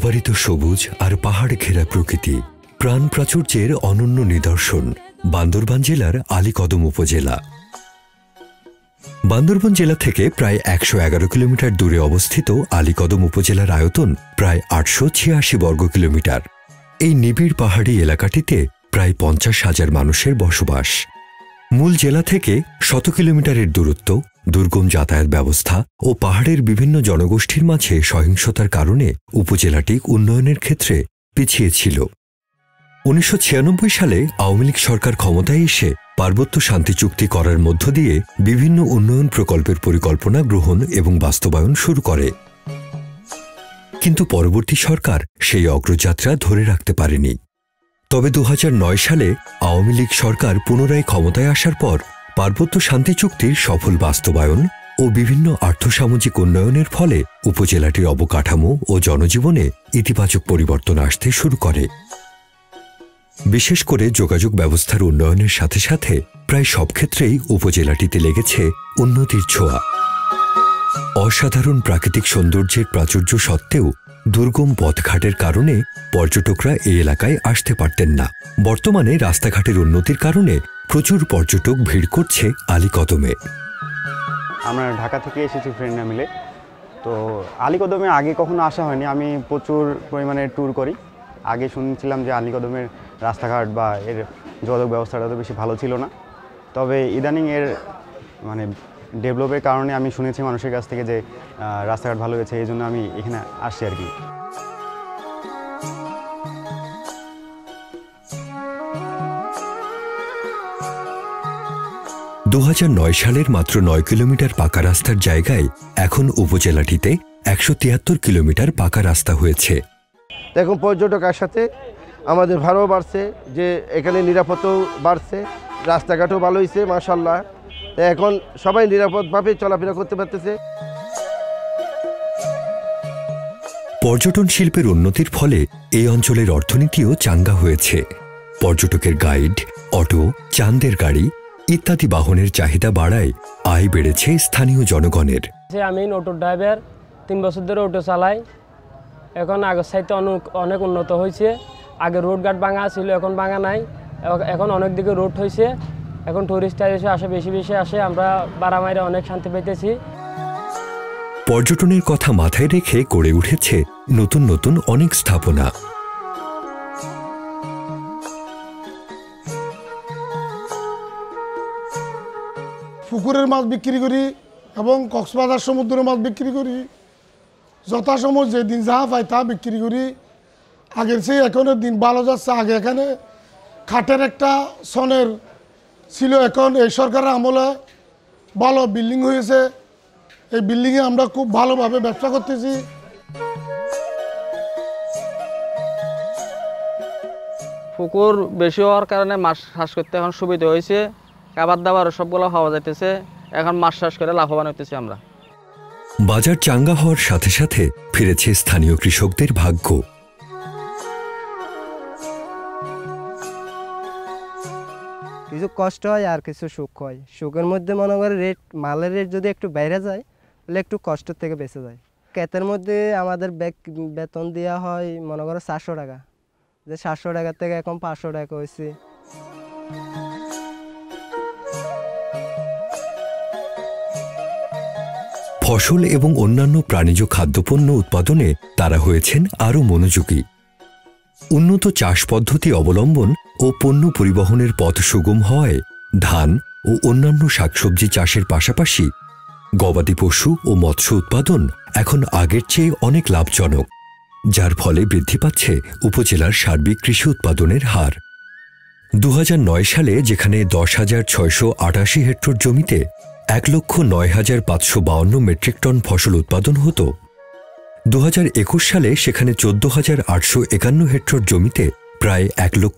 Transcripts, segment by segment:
অবারিত সবুজ আর পাহাড় ঘেরা প্রকৃতি, প্রাণ প্রাচুর্যের অনন্য নিদর্শন বান্দরবান জেলার আলীকদম উপজেলা। বান্দরবান জেলা থেকে প্রায় ১১১ কিলোমিটার দূরে অবস্থিত আলীকদম উপজেলার আয়তন প্রায় ৮৮৬ বর্গ কিলোমিটার। এই নিবিড় পাহাড়ি এলাকাটিতে প্রায় ৫০,০০০ মানুষের বসবাস। মূল জেলা থেকে ১০০ কিলোমিটারের দূরত্ব, দুর্গম যাতায়াত ব্যবস্থা ও পাহাড়ের বিভিন্ন জনগোষ্ঠীর মাঝে সহিংসতার কারণে উপজেলাটি উন্নয়নের ক্ষেত্রে পিছিয়ে ছিল। ১৯৯৬ সালে আওয়ামী লীগ সরকার ক্ষমতায় এসে পার্বত্য শান্তি চুক্তি করার মধ্য দিয়ে বিভিন্ন উন্নয়ন প্রকল্পের পরিকল্পনা গ্রহণ এবং বাস্তবায়ন শুরু করে, কিন্তু পরবর্তী সরকার সেই অগ্রযাত্রা ধরে রাখতে পারেনি। তবে ২০০৯ সালে আওয়ামী লীগ সরকার পুনরায় ক্ষমতায় আসার পর পার্বত্য শান্তি চুক্তির সফল বাস্তবায়ন ও বিভিন্ন আর্থসামাজিক উন্নয়নের ফলে উপজেলাটির অবকাঠামো ও জনজীবনে ইতিবাচক পরিবর্তন আসতে শুরু করে। বিশেষ করে যোগাযোগ ব্যবস্থার উন্নয়নের সাথে সাথে প্রায় সব ক্ষেত্রেই উপজেলাটিতে লেগেছে উন্নতির ছোঁয়া। অসাধারণ প্রাকৃতিক সৌন্দর্যের প্রাচুর্য সত্ত্বেও দুর্গম পথঘাটের কারণে পর্যটকরা এই এলাকায় আসতে পারতেন না। বর্তমানে রাস্তাঘাটের উন্নতির কারণে প্রচুর পর্যটক ভিড় করছে আলীকদমে। আমরা ঢাকা থেকে এসেছি ফ্রেন্ডরা মিলে। তো আলীকদমে আগে কখনো আসা হয়নি। আমি প্রচুর পরিমাণে ট্যুর করি। আগে শুনছিলাম যে আলীকদমের রাস্তাঘাট বা এর যোগাযোগ ব্যবস্থাটা তো বেশি ভালো ছিল না। তবে ইদানিং এর মানে ডেভেলপের কারণে আমি শুনেছি মানুষের কাছ থেকে যে রাস্তাঘাট ভালো হয়েছে, এই জন্য আমি এখানে আসছি আর কি। সালের মাত্র ৯ কিলোমিটার পাকা রাস্তার জায়গায় এখন উপজেলাটিতে ১৭৩ কিলোমিটার পাকা রাস্তা হয়েছে। এখন পর্যটক সাথে আমাদের ভাড়াও বাড়ছে, যে এখানে নিরাপত্তাও বাড়ছে, রাস্তাঘাটও ভালো হয়েছে মাশাআল্লাহ। এখন সবাই নিরাপদভাবে চলাফেরা করতে পারতেছে। পর্যটন শিল্পের উন্নতির ফলে এই অঞ্চলের অর্থনীতিও চাঙ্গা হয়েছে। পর্যটকের গাইড, অটো, চাঁদের গাড়ি ইত্যাদি বাহনের চাহিদা বাড়ায় আয় বেড়েছে স্থানীয় জনগণের। আমি অটো ড্রাইভার, ৩ বছর ধরে অটো চালাই। এখন আগের চাইতে অনেক উন্নত হয়েছে। আগে রোডঘাট ভাঙা ছিল, এখন ভাঙা নাই। এখন অনেক দিকে রোড হয়েছে। এখন টুরিস্টরা এসে আসে, বেশি বেশি আসে। আমরা বারামাইরে অনেক শান্তি পাইতেছি। পর্যটনের কথা মাথায় রেখে গড়ে উঠেছে নতুন নতুন অনেক স্থাপনা। পুকুরের মাছ বিক্রি করি এবং কক্সবাজার সমুদ্রের মাছ বিক্রি করি। যথাসময় যেদিন যা পাই তা বিক্রি করি। আগের চেয়ে এখনের দিন ভালো যাচ্ছে। আগে এখানে খাটের একটা সনের ছিল, এখন এই সরকারের আমলে ভালো বিল্ডিং হয়েছে। এই বিল্ডিংয়ে আমরা খুব ভালোভাবে ব্যবসা করতেছি। পুকুর বেশি হওয়ার কারণে মাছ চাষ করতে এখন সুবিধা হয়েছে। খাবার দাবার সবগুলো পাওয়া যাইতেছে। এখন মাছ চাষ করে লাভবান হইতেছি আমরা। বাজার চাঙ্গা হওয়ার সাথে সাথে ফিরেছে স্থানীয় কৃষকদের ভাগ্য। কিছু কষ্ট হয় আর কিছু সুখ হয়। সুখের মধ্যে মনে করে মালের রেট যদি একটু বাইরে যায় তাহলে একটু কষ্ট থেকে বেঁচে যায়। ক্ষেতের মধ্যে আমাদের বেতন দেওয়া হয় মনে করো ৪০০ টাকা, যে ৭০০ টাকা থেকে এখন ৫০০ টাকা হয়েছে। ফসল এবং অন্যান্য প্রাণীজ খাদ্যপণ্য উৎপাদনে তারা হয়েছেন আরও মনোযোগী। উন্নত চাষ পদ্ধতি অবলম্বন ও পণ্য পরিবহনের পথ সুগম হওয়ায় ধান ও অন্যান্য শাকসবজি চাষের পাশাপাশি গবাদি পশু ও মৎস্য উৎপাদন এখন আগের চেয়ে অনেক লাভজনক, যার ফলে বৃদ্ধি পাচ্ছে উপজেলার সার্বিক কৃষি উৎপাদনের হার। ২০০৯ সালে যেখানে ১০,৬৮৮ হেক্টর জমিতে ১,০৯,৫৫২ মেট্রিক টন ফসল উৎপাদন হতো, ২০২১ সালে সেখানে ১৪,৮৫১ হেক্টর জমিতে প্রায়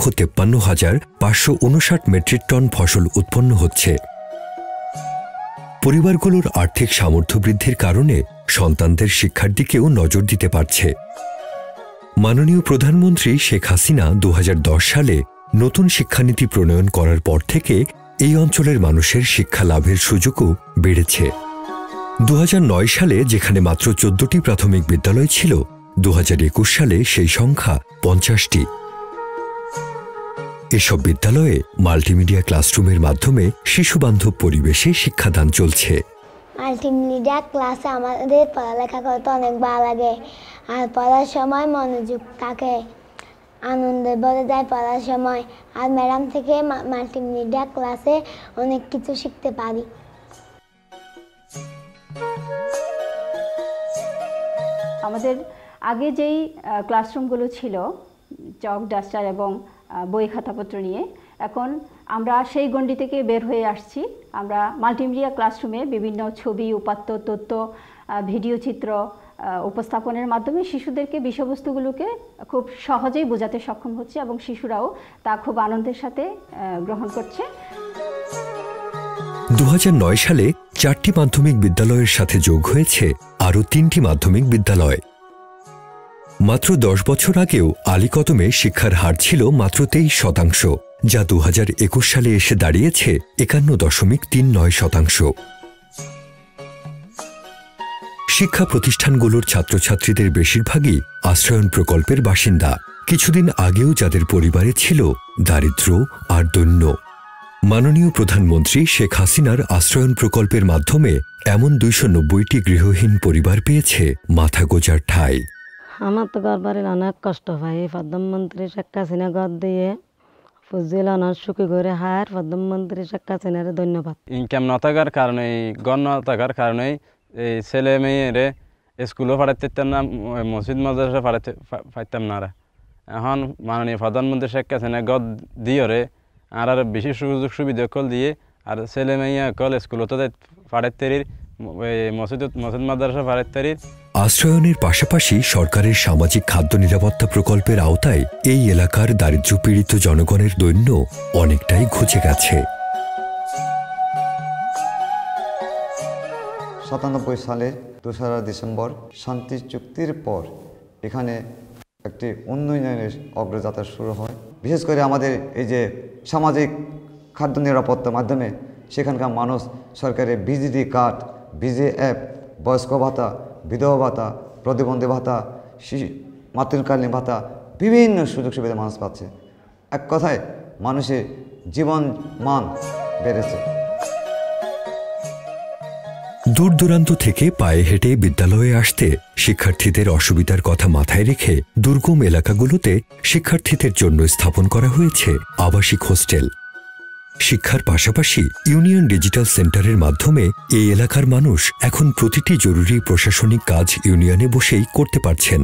১,৫৩,৫৫৯ মেট্রিক টন ফসল উৎপন্ন হচ্ছে। পরিবারগুলোর আর্থিক সামর্থ্য বৃদ্ধির কারণে সন্তানদের শিক্ষার দিকেও নজর দিতে পারছে। মাননীয় প্রধানমন্ত্রী শেখ হাসিনা ২০১০ সালে নতুন শিক্ষানীতি প্রণয়ন করার পর থেকে এই অঞ্চলের মানুষের শিক্ষা লাভের সুযোগও বেড়েছে। ২০০৯ সালে যেখানে মাত্র ১৪টি প্রাথমিক বিদ্যালয় ছিল, 2021 সালে সেই সংখ্যা 50টি। এসব বিদ্যালয়ে মাল্টিমিডিয়া ক্লাসরুমের মাধ্যমে শিশুবান্ধব পরিবেশে শিক্ষাদান চলছে। মাল্টিমিডিয়া ক্লাসে আমাদের পড়ালেখা করতে অনেক ভালো লাগে, আর পড়ার সময় মনোযোগ থাকে, আনন্দে ভরে যায় পড়ার সময়। আর ম্যাডাম থেকে মাল্টিমিডিয়া ক্লাসে অনেক কিছু শিখতে পারি। আমাদের আগে যেই ক্লাসরুমগুলো ছিল চক, ডাস্টার এবং বই খাতাপত্র নিয়ে, এখন আমরা সেই গণ্ডি থেকে বের হয়ে আসছি। আমরা মাল্টিমিডিয়া ক্লাসরুমে বিভিন্ন ছবি, উপাত্ত, তথ্য, ভিডিও চিত্র উপস্থাপনের মাধ্যমে শিশুদেরকে বিষয়বস্তুগুলোকে খুব সহজেই বোঝাতে সক্ষম হচ্ছে এবং শিশুরাও তা খুব আনন্দের সাথে গ্রহণ করছে। 2009 সালে 4টি মাধ্যমিক বিদ্যালয়ের সাথে যোগ হয়েছে আরও 3টি মাধ্যমিক বিদ্যালয়। মাত্র 10 বছর আগেও আলীকদমে শিক্ষার হার ছিল মাত্র 23%, যা 2021 সালে এসে দাঁড়িয়েছে 51.39%। শিক্ষা প্রতিষ্ঠানগুলোর ছাত্রছাত্রীদের বেশিরভাগই আশ্রয়ন প্রকল্পের বাসিন্দা। কিছুদিন আগেও যাদের পরিবারে ছিল দারিদ্র্য আর দৈন্য, মাননীয় প্রধানমন্ত্রী শেখ হাসিনার আশ্রয়ন প্রকল্পের মাধ্যমে এমন 290টি গৃহহীন পরিবার পেয়েছে মাথা গোঁজার ঠাঁই। আমার তো ঘর বাড়ির অনেক কষ্ট হয়। প্রধানমন্ত্রী শেখ হাসিনা ঘর দিয়ে ফজল অনার সুখী করে হার। প্রধানমন্ত্রী শেখ হাসিনার ধন্যবাদ। ইনকাম না থাকার কারণে, ঘর না থাকার কারণে এই ছেলে মেয়েরে স্কুলও পাঠাতে পারতাম না, মসজিদ মাদ্রাসা পাঠাতে পারতাম না। এখন মাননীয় প্রধানমন্ত্রী শেখ হাসিনা ঘর দিয়ে আর বেশি সুযোগ সুবিধা কল দিয়ে আর ছেলে মেয়ে কল স্কুলতে পাঠাতে মসজিদ মাদ্রাসা পাঠাতে। আশ্রয়নের পাশাপাশি সরকারের সামাজিক খাদ্য নিরাপত্তা প্রকল্পের আওতায় এই এলাকার দারিদ্র্যপীড়িত জনগণের দৈন্য অনেকটাই ঘুচে গেছে। 97 সালে 2 ডিসেম্বর শান্তি চুক্তির পর এখানে একটি উন্নয়নের অগ্রযাত্রা শুরু হয়। বিশেষ করে আমাদের এই যে সামাজিক খাদ্য নিরাপত্তার মাধ্যমে সেখানকার মানুষ সরকারের বিজিডি কার্ড, বিজিএফ, বয়স্ক ভাতা, বিধবা ভাতা, প্রতিবন্ধী ভাতা, শিশু মাতৃকালীন ভাতা, বিভিন্ন সুযোগ সুবিধা মানুষ পাচ্ছে। এক কথায় মানুষের জীবন মান বেড়েছে। দূর দূরান্ত থেকে পায়ে হেঁটে বিদ্যালয়ে আসতে শিক্ষার্থীদের অসুবিধার কথা মাথায় রেখে দুর্গম এলাকাগুলোতে শিক্ষার্থীদের জন্য স্থাপন করা হয়েছে আবাসিক হোস্টেল। শিক্ষার পাশাপাশি ইউনিয়ন ডিজিটাল সেন্টারের মাধ্যমে এই এলাকার মানুষ এখন প্রতিটি জরুরি প্রশাসনিক কাজ ইউনিয়নে বসেই করতে পারছেন।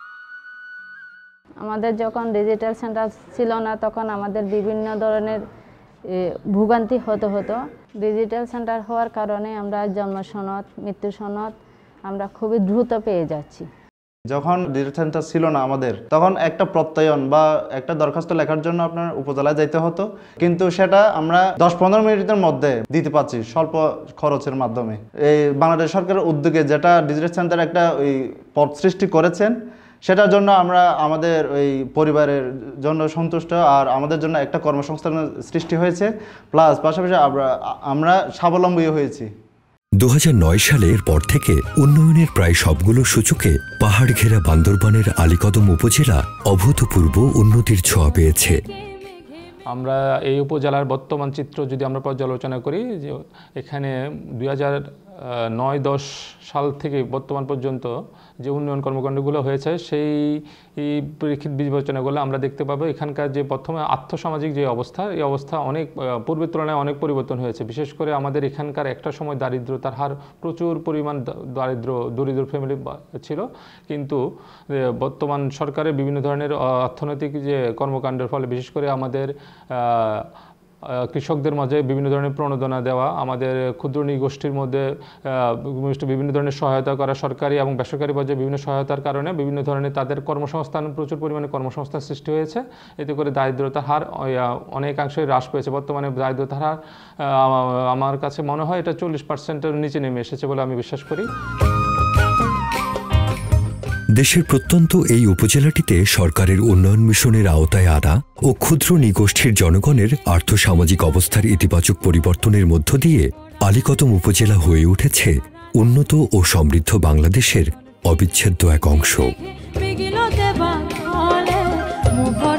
আমাদের যখন ডিজিটাল সেন্টার ছিল না, তখন আমাদের বিভিন্ন ধরনের ভোগান্তি হতো। ডিজিটাল সেন্টার হওয়ার কারণে আমরা জন্ম সনদ, মৃত্যু সনদ আমরা খুবই দ্রুত পেয়ে যাচ্ছি। যখন ডিজিটাল সেন্টার ছিল না আমাদের, তখন একটা প্রত্যয়ন বা একটা দরখাস্ত লেখার জন্য আপনার উপজেলায় যাইতে হতো, কিন্তু সেটা আমরা 10-15 মিনিটের মধ্যে দিতে পারছি স্বল্প খরচের মাধ্যমে। এই বাংলাদেশ সরকারের উদ্যোগে যেটা ডিজিটাল সেন্টার একটা ওই পথ সৃষ্টি করেছেন, সেটার জন্য আমরা আমাদের ওই পরিবারের জন্য সন্তুষ্ট, আর আমাদের জন্য একটা কর্মসংস্থানের সৃষ্টি হয়েছে, প্লাস পাশাপাশি আমরা স্বাবলম্বী হয়েছি। 2009 সালের পর থেকে উন্নয়নের প্রায় সবগুলো সূচকে পাহাড় ঘেরা বান্দরবানের আলীকদম উপজেলা অভূতপূর্ব উন্নতির ছোঁয়া পেয়েছে। আমরা এই উপজেলার বর্তমান চিত্র যদি আমরা পর্যালোচনা করি, যে এখানে 2009-10 সাল থেকে বর্তমান পর্যন্ত যে উন্নয়ন কর্মকাণ্ডগুলো হয়েছে, সেই প্রেক্ষিত বিবেচনা করলে আমরা দেখতে পাবো এখানকার যে প্রথমে আর্থসামাজিক যে অবস্থা, এই অবস্থা অনেক পূর্বের তুলনায় অনেক পরিবর্তন হয়েছে। বিশেষ করে আমাদের এখানকার একটা সময় দারিদ্রতার হার প্রচুর পরিমাণ দরিদ্র ফ্যামিলি ছিল, কিন্তু বর্তমান সরকারের বিভিন্ন ধরনের অর্থনৈতিক যে কর্মকাণ্ডের ফলে, বিশেষ করে আমাদের কৃষকদের মাঝে বিভিন্ন ধরনের প্রণোদনা দেওয়া, আমাদের ক্ষুদ্র নৃগোষ্ঠীর মধ্যে বিভিন্ন ধরনের সহায়তা করা, সরকারি এবং বেসরকারি পর্যায়ে বিভিন্ন সহায়তার কারণে বিভিন্ন ধরনের তাদের কর্মসংস্থান, প্রচুর পরিমাণে কর্মসংস্থান সৃষ্টি হয়েছে। এতে করে দারিদ্রতার হার অনেকাংশে হ্রাস পেয়েছে। বর্তমানে দারিদ্রতার হার আমার কাছে মনে হয় এটা 40%-এর নিচে নেমে এসেছে বলে আমি বিশ্বাস করি। দেশের প্রত্যন্ত এই উপজেলাটিতে সরকারের উন্নয়ন মিশনের আওতায় আনা ও ক্ষুদ্র নৃগোষ্ঠীর জনগণের আর্থসামাজিক অবস্থার ইতিবাচক পরিবর্তনের মধ্য দিয়ে আলীকদম উপজেলা হয়ে উঠেছে উন্নত ও সমৃদ্ধ বাংলাদেশের অবিচ্ছেদ্য এক অংশ। বিগিলতে বা হলে মুখ